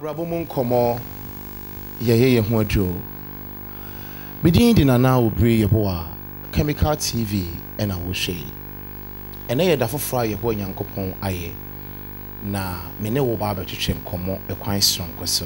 Abrabomun komo ye ho adwo. Bidin di nana Obiri Yeboah Khemical TV ena wo hwe. Ene ye da foforo ye ho Nyankopon aye. Na me ne wo ba betwetwe nkomo ekwan sonko so.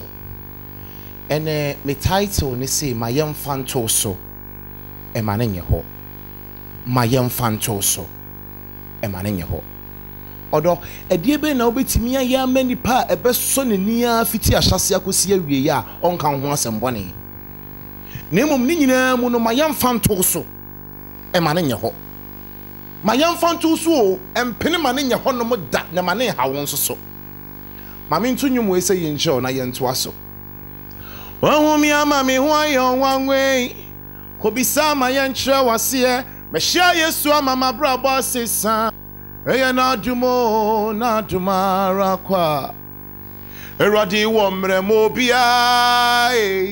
Ene me title ne say mayem fanto so. E ma ne nye ho. Mayem fanto so. E ma ne nye ho. Odo edie be na obetimi aye amanipa ebeso ne nia fiti ahyase akosi awie ya onka ho asembone nemum ni nyina mu no mayam fanto so e ma ne nye ho mayam fanto so empene ma ne nye ho no mo da na ma ne ha won so ma me ntu nwum we se yinche na ye nto aso wo mi ama me ho ayo wanwe ko bisa ma ye nkyere wase me hia Yesu ama mabra bo asesa eya na dumo na dumara kwa eradi wo mremo bia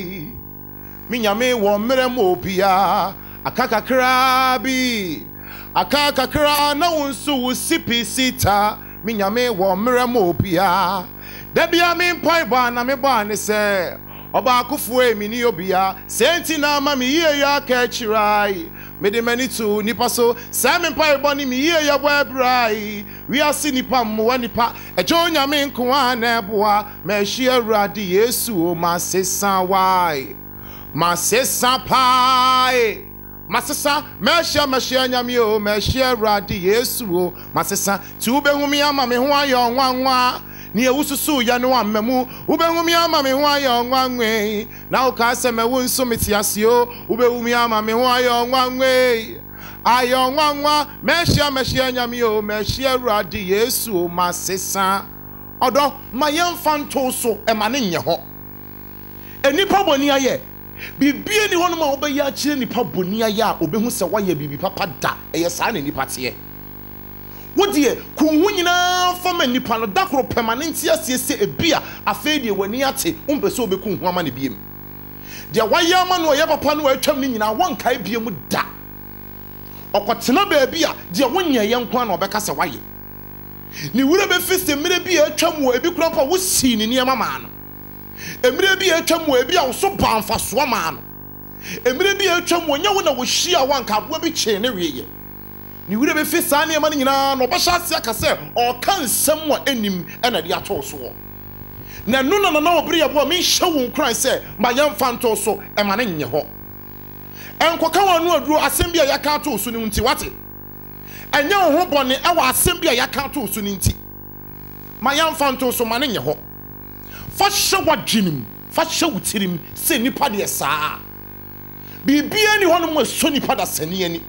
minyame wo mremo bia akakakra bi akakakra na wonsu wusipi sita minyame wo mremo bia da bia me mpai ba na me ba ne se oba akufo emi ni obia senti na ma me ye ya ka chirai mede mani to nipa so Simon Pai boni mi ye ya boy brai we are see nipa mo nipa ejo nyame nko ana boa ma hie awrade Yesu o ma sesa wai ma sesa pai ma sesa ma hie nyame o ma hie awrade Yesu o ma sesa ti ube hu mi ama me ho ayo nwanwa ni ewususu ya no amamu ubehumi ama me ho ayo nwanwe na uka se me wonso metiase o ubehumi ama me ho ayo nwanwe ayo nwanwa mehia nyame o mehia awrade Yesu o masesa odo mayem fanto so e ma ne nye ho enipa boni aye bibie ni hono ma obeya kire nipa boni aye a obehu se waye bibi papa da eye saa na nipa te wodie kunhu nyina fama nipa no dakoro permanent asiese ebia afeedie wani ate umpese obekunhu ama ne biem de waye ama no ye papa no atwam ni nyina wonkae biem da okotena ba bia de wonya ye nko na obeka se waye ni wure be fiste mire bia atwam wo ebi kura pa wo si ni niam ma no emire bia atwam wo ebi a wo so banfa so ma no emire bia atwam wo nya wo na wo hia wanka abo bi che ne wieye ni wure be fisa ne ma nyina no basha ase akase o kan sem wa enim ena de ato so na no na Obiri Yeboah me hye wo nkran se ma yam fanto so e ma ne nye ho enkoka wanu aduro asem bia yaka ato so ni nti wate enya ho bone e wa asem bia yaka ato so ni nti ma yam fanto so ma ne nye ho fa hye wadwenim fa hye wutirim se nipa de saa bibia ni hono mo so nipa da sani ani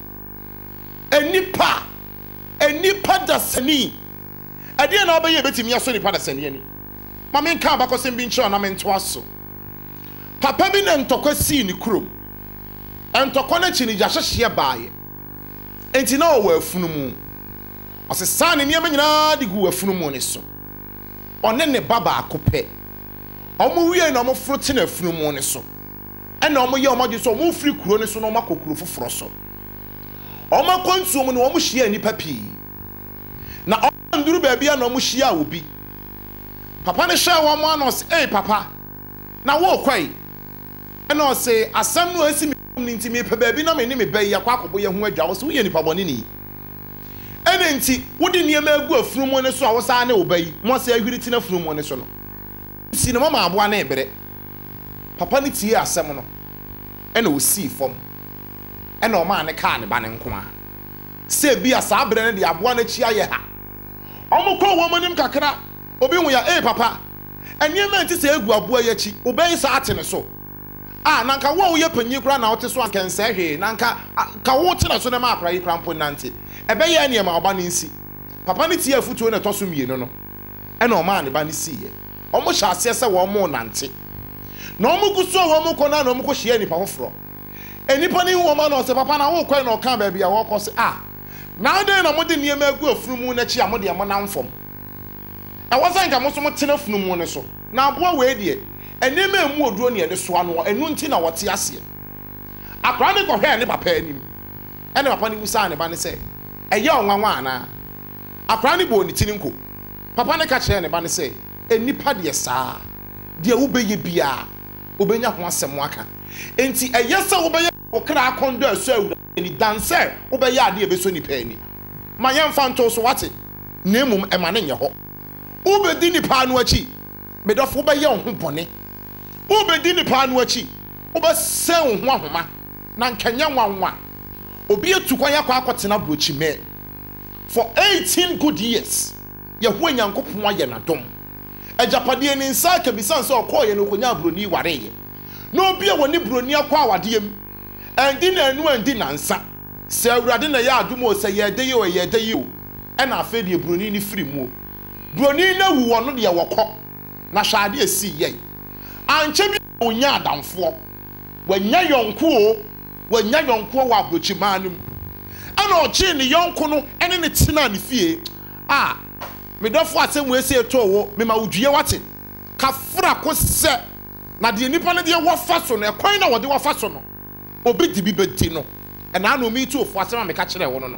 enipa da sani ade na obeye betimi aso nipa da sani ani ma men ka ba kosem bi nche na men to aso papa bi na ntokwa si ni krom entokwa na chi ni ja hyehye baaye enti na owa afunu mu osesa ne niam nyina de gu afunu mu ne so one ne baba akope omo wie na omo fruit na afunu mu ne so ena omo ye omo de so omo firi kuro ne so na omo akokuro foforo so Oma konsuo mu no omo hia nipa pi na onduru ba bia na omo hia obi papa ne hia wo mo anos papa na wo kwai na o se asam no asi mi nti mi pa ba bi na me ni me ba ya kwa akobo ye ho adwa wo se wo ye nipa bone ni ene nti wodi niam agu afunu mu ne so a wo sa na obai mo se ahwiriti na afunu mu ne so no si no mama aboa na ebere papa ne tie asam no ena o si fom ena o ma ne ka ne ba ne nko a se bia sa abre ne de aboa na chi aye ha omukọ wo monim kakra obi hu ya papa eniem enti se egu aboa ya chi oben sa ate ne so nanka wo ye panyi kura na wote so ankense hwe nanka ka wo te na so ne ma akra yi krampo nante ebe ye eniem oba ne nsi papa ne tie afutuo ne toso mienu no ena o ma ne ba ne si ye omo hya ase se wo mo nante na omuguso wo mo kọ na na omuko hye nipa hofro enipa ni wo ma no se papa na wo kwai na oka ba bia wo kọ se na de na mode niem agu afunu mu na chi amode am na mfom e wazan ka mo so mo tena afunu mu ne so na aboa we die eniem emu oduro ne de so ano enu nti na wote ase akra ne ko hwe ne papa anim ene papa ni wusa ne ba ne se eye onwanwa ana akra ne bo ni tini nko papa ne ka kire ne ba ne se enipa de saa de wobɛyɛ bia wobɛnya ho asɛm aka enti ɛyɛ sɛ wobɛyɛ okra akondo aso awura ni danse wobɛyɛ ade ɛbɛso nipa ani ma yɛmfa nto so wate na emum ɛma ne nyɛ hɔ wobɛdi nipa no akyi medɔfo wobɛyɛ wo ho bɔne wobɛdi nipa no akyi wobɛsɛ wo ho ahoma na nkanya nwanwa obi etu kwan yakɔ akɔtena brochi me for 18 good years yɛho nyankopɔn ayɛ nadom agyapadeɛ ne nsa ka bisan sɛ ɔkɔɔyɛ no konya broni wareyɛ na obi a wɔne broni akɔ awadeɛm andi na anu andi na nsa sɛ awurade na yɛ adom o sɛ yɛde yi o yɛde yi o ɛna afei deɛ broni ne firi mu broni na wu wɔ no deɛ wɔkɔ na hwade esi yɛ ankyɛ bi onya adamfoɔ wanya yɔnko o wanya yɔnko wɔ abrochi maa no mu ɛna ɔkye ne yɔnko no ɛne ne tena ne fie a medɔfo asɛm wɔ esi eto wo mema udue wate kafra ko sɛ na deɛ nipa no deɛ wɔfa so no ɛkwan na wɔde wɔfa so no obi di bi bɛti no ɛna na omi tu ofo asɛm a meka kyerɛ wo no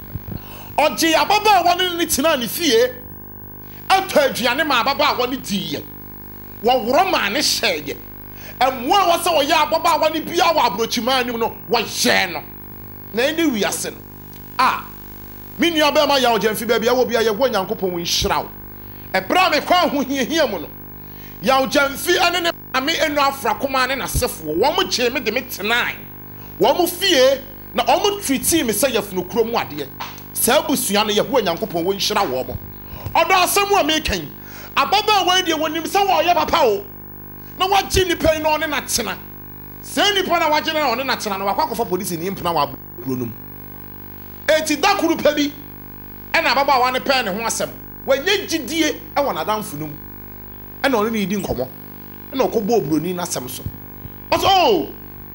ɔgye ababa a wɔne ne tena ne fie atɔ aduane ma ababa a wɔne diiɛ wɔworɔ ma ne hyɛɛyɛ ɛmmoa a wɔsɛ wɔyɛ ababa a wɔne bia wɔ aborɔkyimaa anim no wɔhyɛɛ no na ɛne wiase no a me nua bɛma yɛ ɔgyamfi baabi a wɔ bia yɛwɔ nyankopɔn wo nhyira wo ɛberɛ a mekɔ ahohiahia mu no yɛ ɔgyamfi ane ne ame enu afra koma ne nasefoɔ wɔn gye me de me tenae wɔn fie na wɔn treaty me sɛ yɛfunu kuro mu adeɛ sɛ abusua no yɛwɔ nyankopɔn wo nhyira wɔn ɔdɔ asɛm a mekan ababa a wɔn deɛ wɔnim sɛ wɔyɛ papa o na wagye nipa no ne na tena sɛ nipa na wagye na ɔne na tena no wakɔ akɔfa polisi ne mpena wɔ kuro no mu eti dakuru pa bi ɛna ababa a wɔne pɛ ne ho asɛm wɔnyɛ gyidie ɛwɔ n'adamfo no mu ɛna ɔne ne di nkɔmɔ ɛna ɔkɔbɔ broni n'asɛm so ɔsɛ o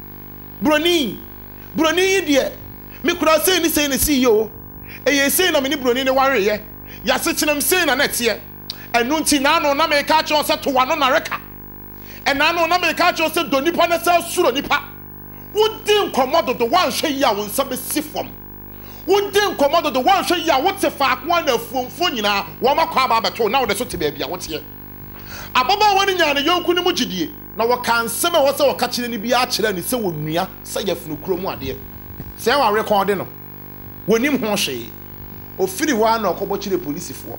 broni yi deɛ me kura sei ne sei ne si yo ɛyɛ sei na me ne broni ne wareyɛ yɛase kyenam sei na nɛteɛ ɛno nti naano na meka kyerɛ sɛ to wano na reka ɛnaano na meka kyerɛ sɛ do nipa ne sɛ suro nipa wodi nkɔmɔ dodo wanhwɛ yi a wo nsa bɛsi fam wodi nkɔmɔ dodo wanhwɛ yi a wote faako a na afuomfo nyinaa wɔmakɔ aba abɛto na wode so te baabi a woteɛ ababa wɔne nya ne yɔnko ne mu gyidie na wɔka nsɛm a wɔsɛ wɔka kyerɛ ne bi akyerɛ ne sɛ wɔnua sɛ yɛfunu kuro mu adeɛ sɛ wɔn rekɔde no wɔnim ho hwee ofiri hɔ na ɔkɔbɔ kyerɛ polisifoɔ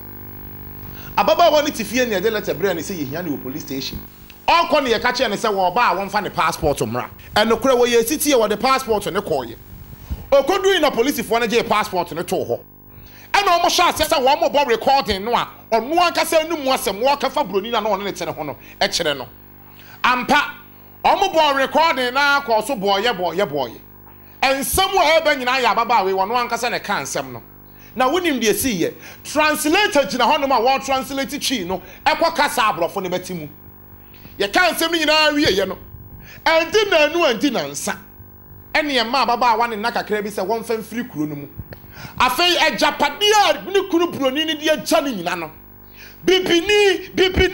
ababa wɔne te fie ne ɛde letter brɛ ne sɛ yɛhia ne wɔ police station ɔkɔ ne yɛka kyerɛ ne sɛ wɔba a wɔmfa ne passport mmra ɛno korɛ wɔyɛ asitie wɔde passport ne kɔɔyɛ okodui na polisifoɔ no gye passport ne too hɔ ɛna ɔmo hyɛ asɛ sɛ wɔn bɔ recording no a ɔno ankasa anim asɛm wɔkɛfa broni na ɔne ne tene ho no ɛkyerɛ no ampa ɔmo bɔ recording na akɔ so bɔɔyɛ ɛnsɛm a ɛbɛ nyinaa yɛ ababa awe wɔn ankasa ne ka nsɛm no na wonim deɛ si yɛ translator gyina hɔ nom a wɔn translate twi no ɛkɔ kasa aborɔfo ne bɛti mu yɛka nsɛm no nyinaa wie yɛ no ɛnti na anu ɛnti na nsa ɛne ɛma ababa awa ne nna kakra bi sɛ wɔn fɛn firi kuro no mu afei agyapadeɛ a ne kunu broni ne de agya ne nyina no bibini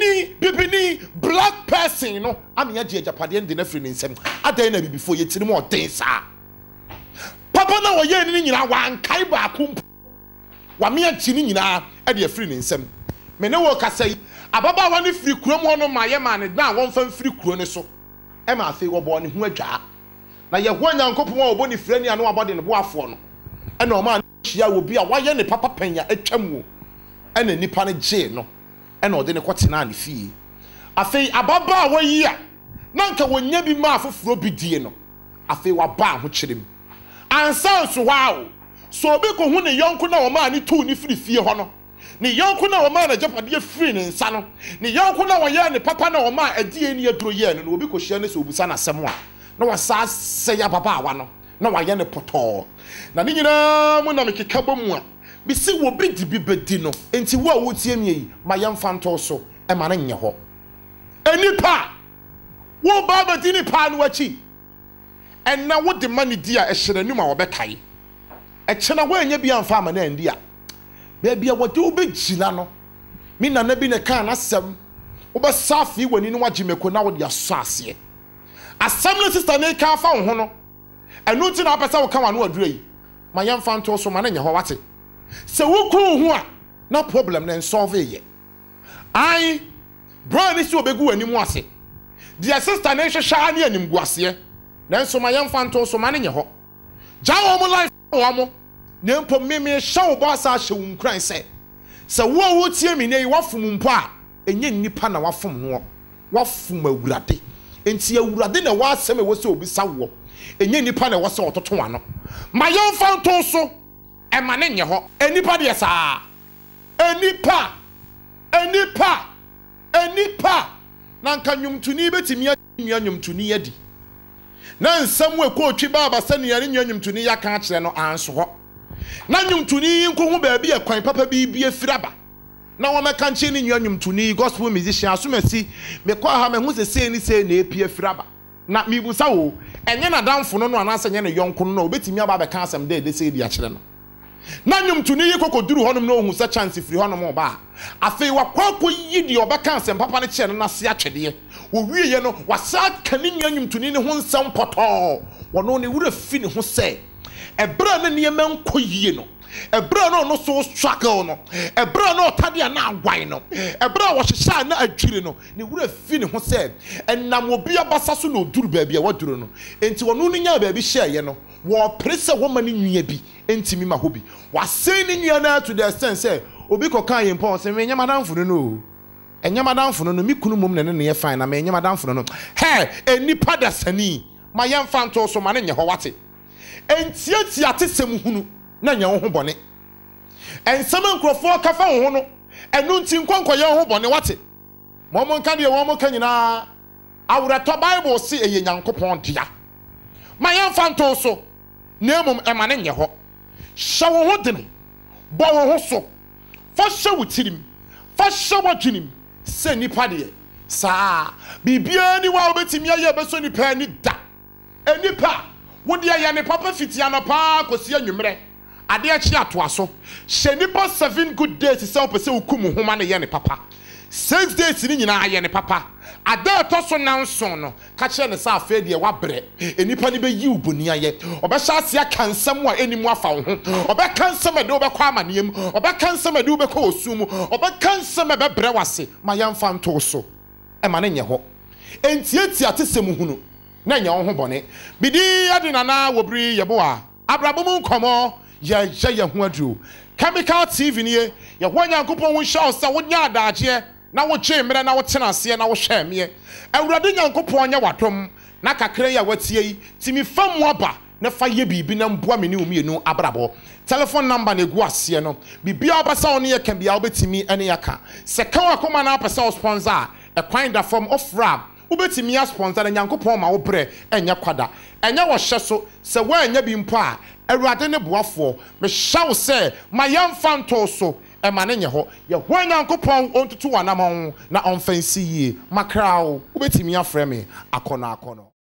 black person no ame agye agyapadeɛ de na firi ne nsɛm adan na bibifo yɛtiri mu ɔden saa papa na wɔyɛ ne nyina wankae baako mpo wame agye ne nyinaa ɛde afiri ne nsɛm me ne wɔ kasa yi ababa awa ne firi kuro mu hɔ no ma yɛ ma ne na wɔn fɛn firi kuro ne so ɛma afei wɔbɔ ne ho adwaa na yɛhoa nyankopɔn a ɔbɔ ne firani a no abɔde ne boafoɔ no ɛna ɔma hyia wɔ bi a wayɛ ne papa panya atwam wo ɛna nipa ne gye no ɛna ɔde ne kɔtena ne fie afei ababa a wayi a na nka wɔnya bi ma afoforo bi die no afei waba ho kyerem ansa nso hɔ so obi ko hu ne yɔnko na ɔma ne tu ne firi fie hɔ no ne yɔnko na ɔma na gyapadeɛ firi ne nsa no ne yɔnko na wɔyɛ ne papa na ɔma adie ne aduro yɛ no obi ko hyia ne sɛ obusa na asɛm a na wasa sɛ ya baba awa no na wayɛ ne potɔɔ na ne nyinaa mu na mekeka bɔ mu a bisi wɔ bi di bi bɛdi no enti wo a wotie mi yi ma yɛmfa ntɔ so ɛma ne nyɛ hɔ enipa wo ba bɛdi ne pa no akyi ɛna wo de ma ne di a ɛhyerɛ anim a wɔbɛkae ɛkyɛna wo anya bi amfa ama na andi a baabi a wɔde wo bɛgyina no me nana bi ne ka n'asɛm wobɛsa afei w'ani no wagye mako na wode asɔ aseɛ asɛm no sister ne ka fa wo ho no ɛno nti na wapɛ sɛ wo ka wa no wadura yi ma yɛmfa nto so ma ne nyɛ hɔ wate sɛ wokɔ ho a na problem ne nsolve yɛ ai bro ni si obegu animu ase dia sister na hwehwa ne anim guase nanso ma yemfa nto so ma ne nye ho jawo mo life wo mo ne mpo meme hyew bo asa hyew nkran se wo tie mi nei wafum mpo a enye nipa na wafum no wafum awurade enti awurade na wasem e wo se obi sawo enye nipa na wo se ototo ano ma yemfa nto so e ma ne nye ho enipa de saa enipa na nka nwumtuni betimi anwa nwumtuni yadi na nsam we ko otwi baba sane ya nwa nwumtuni ya kan kire no anso ho na nwumtuni nko hu ba bi akwan papa bi afiraba na wo meka nche ni nwa nwumtuni gospel musician asomasi me kwa ha me hu se ni se na epi afiraba na mibusa wo enye na damfo no anase nye ne yonko no obetimi aba be kan asem de se di akire no na nwumtuni yi kokoduru honom na ohu sa chance firi honom oba afei wakwaako yi di obeka asem papa ne kire no na se atwede wo wiye no wasa kani nwumtuni ne ho nsam poto wono ne wura fi ne ho se ebra na ne yema nkoyie no ebra na no so struggle no ebra na otade na agwan no ebra wo hyehya na adwire no ne wura fi ne ho se enam obi abasa so na oduru ba bia waduru no enti wono no nya ba bi hyeye no wo prese wo mani nwia bi entimi ma hobi wasei ni nwia na to the extent say obi kokan yempo se me nya madamfo no enye madamfo no mi kunu mom ne ye fine na me enye madamfo no he enipa da sani ma yemfa nto so ma ne nye ho wate entiati atesem hunu na nya ho bone ensem nkrofo kafa ho no enu nti nkonkoye ho bone wate momo nka de wo mo ka nyina awurato bible si eye nyankopon dia ma yemfa nto so nemum ema ne nye ho hyewo ho dene bo ho so fa hyewo tirim fa hyewo dwenim se nipa de saa bibia ni wa obetimi aye beso nipa ni da enipa wodi aye ne papa fitia no pa kosi anwumre ade achi atoaso hye nipa 7 good days se opese ukumu homa ne ye ne papa 6 days ni nyina aye ne papa ada to so nanso no ka kire ne sa afa de wabre enipa ni be yi uboni aye obehya asia kansam a enimu afa wo ho obekansam de obekwa amaniem obekansam de obekwa osum obekansam be bre wase ma yamfa nto so e ma ne nye ho entiati atesem hunu na nya wo ho bone bidi adina na Obiri Yeboah abrabom nkomo ye ho adu Khemical TV ni ye ho nyankopon wo hye osa wo nya adaaje na wo che mre na wo tena ase na wo hwe me awurade nyankopon nya wadom na kakra ya watie yi timi fam aba na fa ye bibi na mboa me ni omienu abrabo telephone number na egu ase no bibia obasa one ye kan bia obetimi ene yaka se kan akoma na apesa sponsor e kwan da form of rap ubetimi ya sponsor na nyankopon ma wo bre enya kwada enya wo hye so se wa enya bi mpo a awurade ne boafo me hyaw se ma yamfa nto so e ma ne nye ho ye ho nyankopon ontutu wanamon na onfansi yi makrao ubetimi afrɛ me akɔnɔ